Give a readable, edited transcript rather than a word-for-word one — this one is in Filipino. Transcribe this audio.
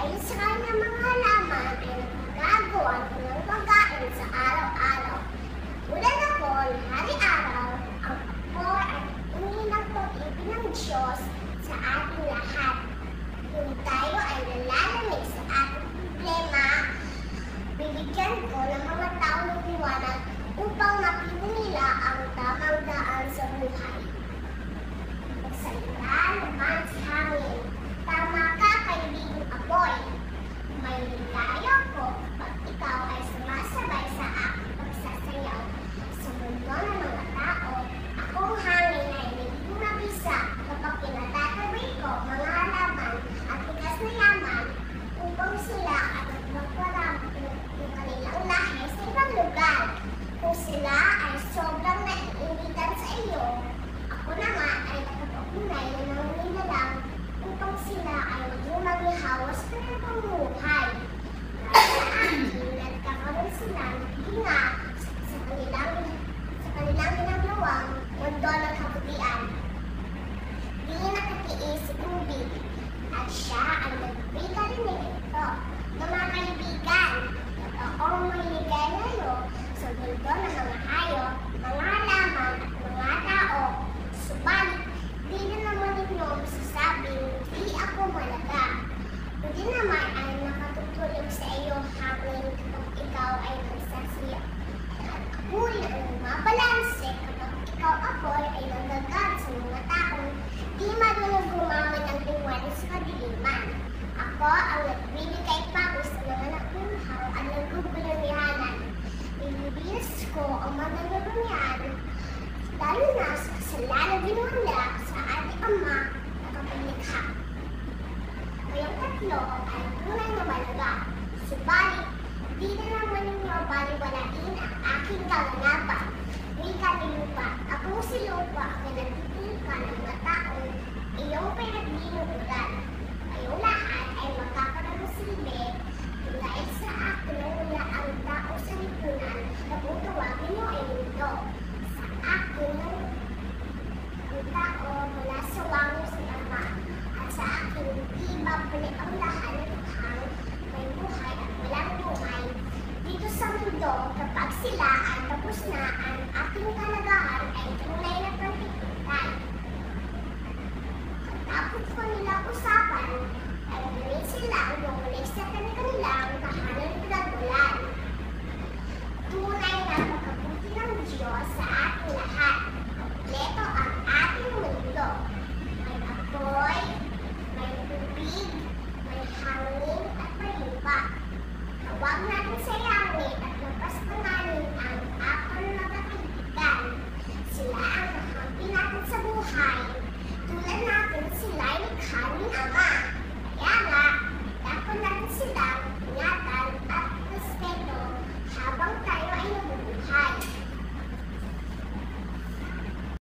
Dahil sa kanyang mga halaman ay nagagawa ng pagkain sa araw-araw. Tulad ako na hari-araw, ako ay humingi ng pag-ibig ng Diyos sa ating lahat. Kung tayo ay nalalamig sa ating problema, bibigyan ko ng mga tao ng liwanag upang mapili nila ang tamang daan sa buhay. Magsalita naman sa hangin. Tama ka, kaibigang apoy. May ligaya ko kapag ikaw ay sumasabay sa aking pagsasayaw. Sa mundo ng mga tao, akong hangin ay naging mabisa kapag pinatatabi ko mga halaman at tigas na yaman upang sila at magparami ng kanilang lahi sa ibang lugar. Kung sila ay sobrang naiinitan sa iyo, ako naman ay nakapag-unay na nangunila lang upang sila ay maging maghihawa sa kanilang pamumuhay. Dahil sa akin, nagkakaroon sila ng hinga sa kanilang ginagawang mundo ng kabutihan. Di nakatiis si tubig at siya ay nagbigay rin nito. Mga kaibigan, totoong mahiligay ngayon sa mundo ng mga hayop, mga halaman at mga tao. Subalit, di na naman ninyo masasabing di ako malaga. Hindi naman ay nakatutulog sa iyo hangin kapag ikaw ay nagsasiya. At ako'y mabalanse kapag ikaw ako'y ay nagagat sa mga taong di marunong gumamit ng liwanag sa kadiliman. Ako ang nagbibigay pagos sa mga nakuhaw at nagugulamihanan. Ilibilis ko ang mga nagulamihan, lalo na sa kasalanan ginawala sa ating Ama na kapaglikha. Ngayong tatlo ay tunay na malaga, subalit di na naman ninyo baliwalain ang aking kaganapan. Wika ni lupa, ako si lupa na nagtitilka ng mga taong iyong pinaglinutulan. Kayong lahat ay magkakaroon ng silbi dahil sa akin na wala ang tao sa lipunan na kung tawagin mo ay mundo. Sa akin ang tao mula sa wangis ng Ama at sa akin di babalik ang lahat ng tukhang may buhay at walang buhay. Dito sa mundo, kapag sila ay tapos na ang ating kalagahan ay tunay na pagtitutay. Tapos ko nilang usapan, ay gawin silang bumalik sa kanilang tahanan pinagmulan. Tunay na pagkabuti ng Diyos sa ating lahat. Kompleto